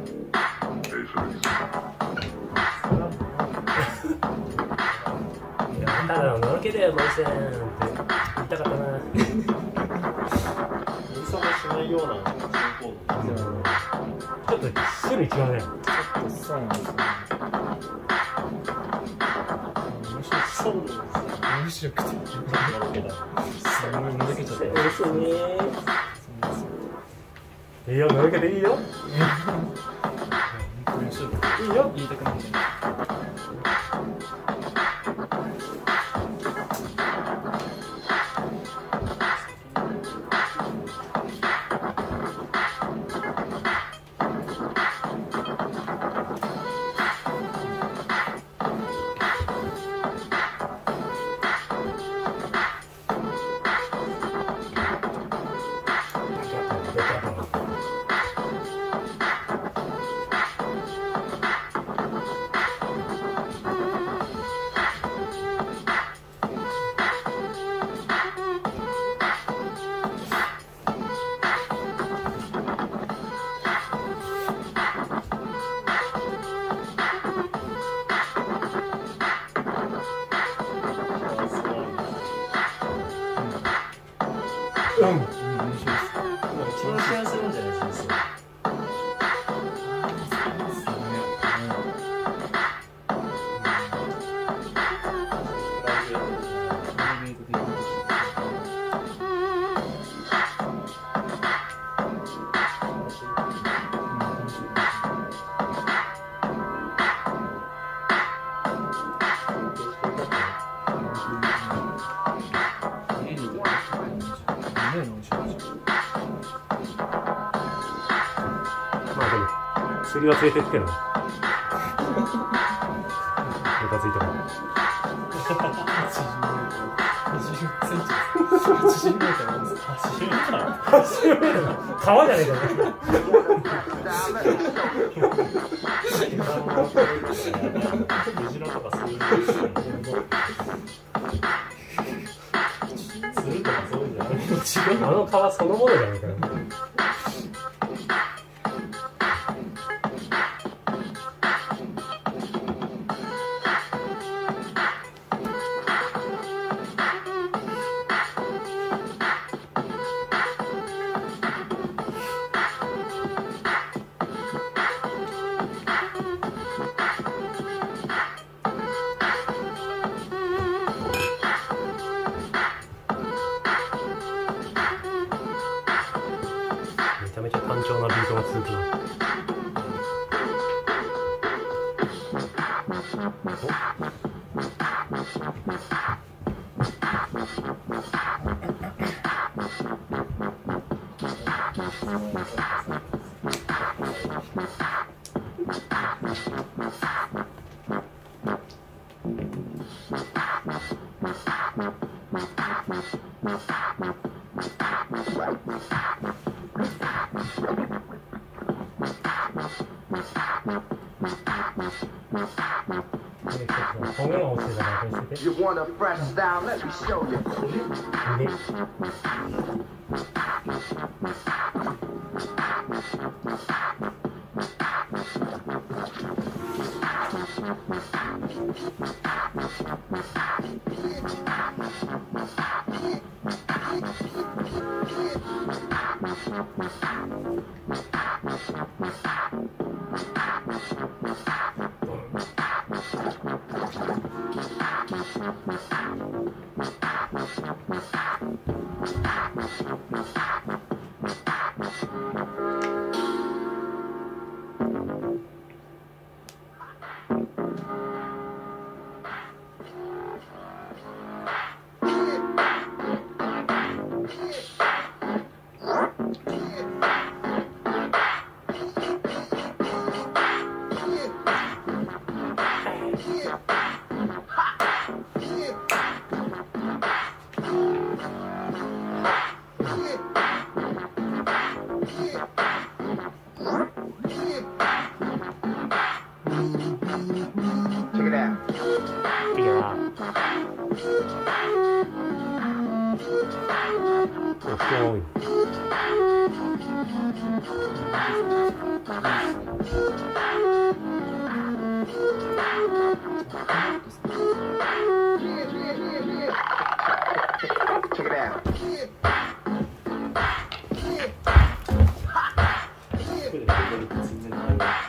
ただののろけだよ、ボイセンって言いたかったな。 演奏もしないようなちょっと種類違うね。 そうなんですね。 そうなんですね。 面白くて。すごいのろけちゃった。 嬉しいね。いいよ、のろけでいいよ。 面白くて。 いいよ。 言いたくなる。 うん。 一番幸せなんじゃないですか。 釣りは連れてくけどね。ムカついたもん。 80メートルなんですか。 80メートル 80メートル川じゃねえかよ。 ムジナとかそういう釣るとかそういうんじゃない。 違う。あの川そのものじゃねえかよ。めちゃめちゃ単調なビートが続くな。 You want a fresh style? Let me show you. Oi. 全然ないわ。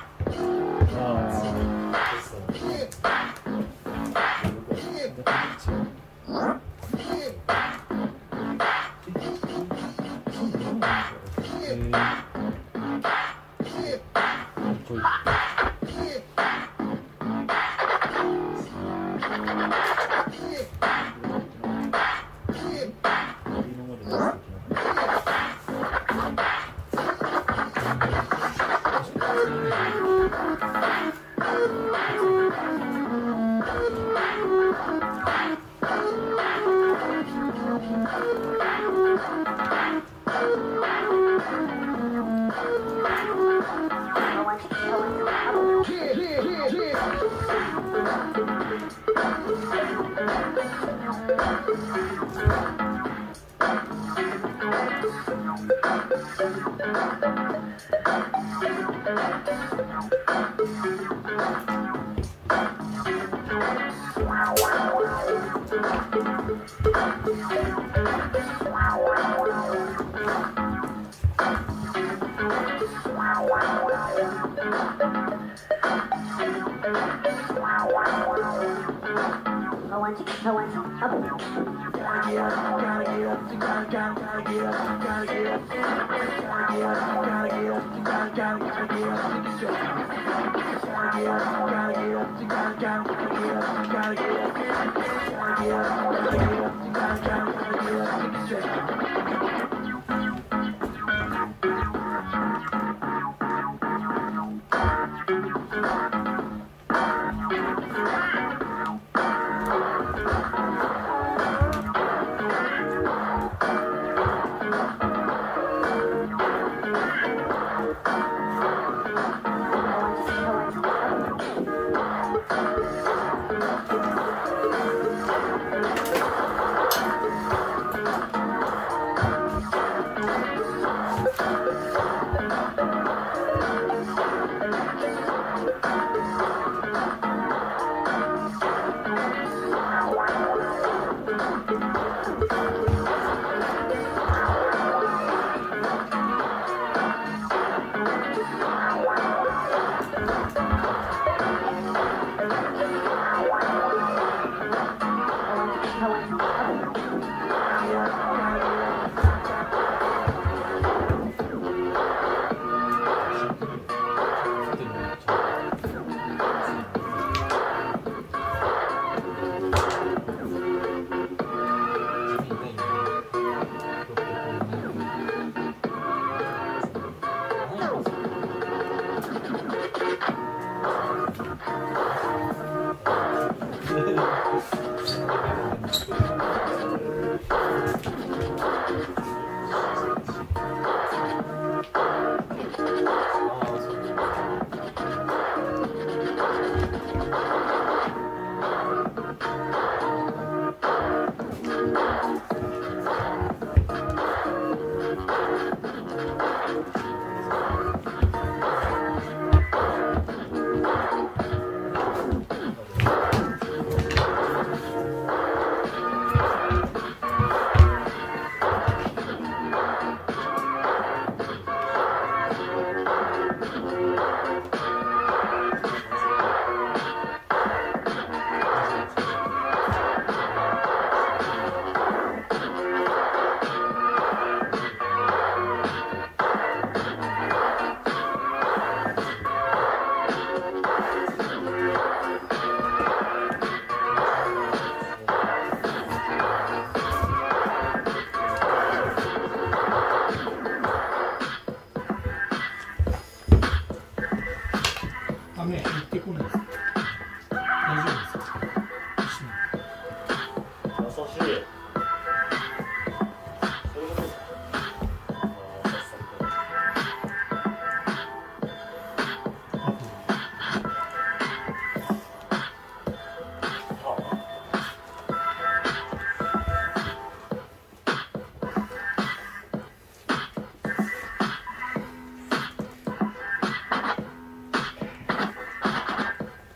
はい、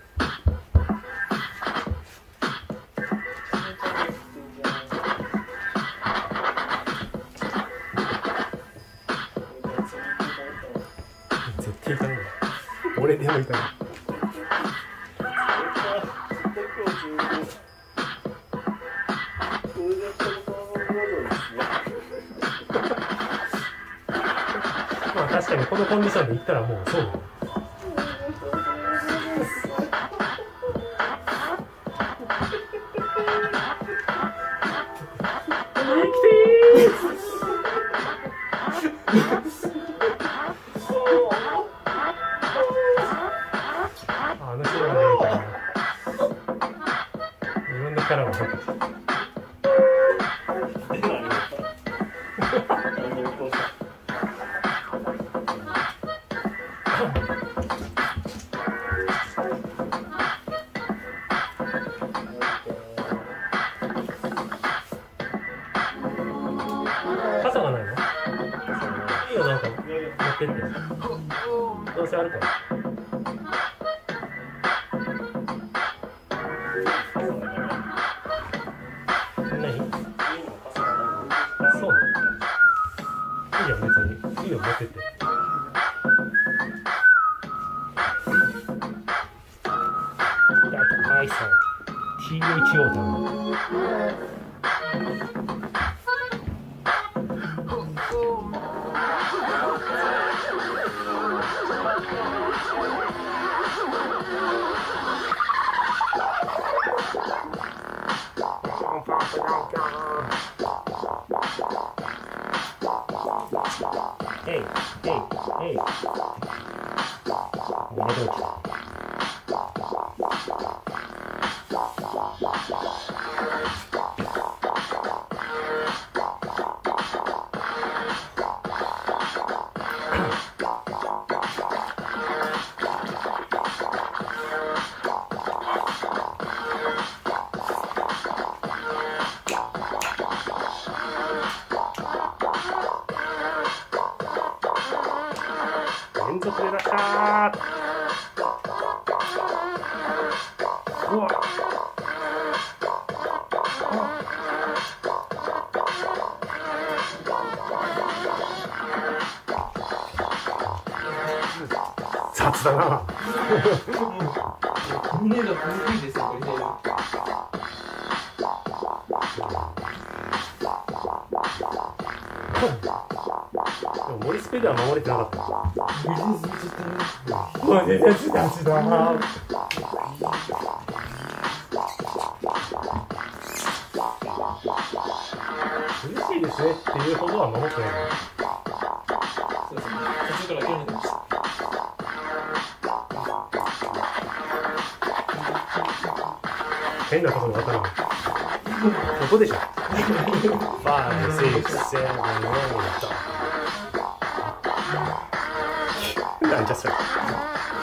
俺でもいたな。まあ確かにこのコンディションでいったらもうそうだよ。あの人がねえからいろんなキャラが入ってきた。傘がないの？いいよ、なんか持ってって。どうせあるから。何？そうなの？いいよ、別に。いいよ、持ってって。アイソ THO だな。Hey, hey, hey. おめでとう。連続で出したー。うわっ。雑だな。 胸が古いですよ、これ。 でも森スペでは守れてなかった。マジで雑だ。嬉しいですねっていうほどは守ってない。 そうですね。途中から諦めてました。 変なところ分からない。ここでしょ。5、6、7、8。なんじゃそれ。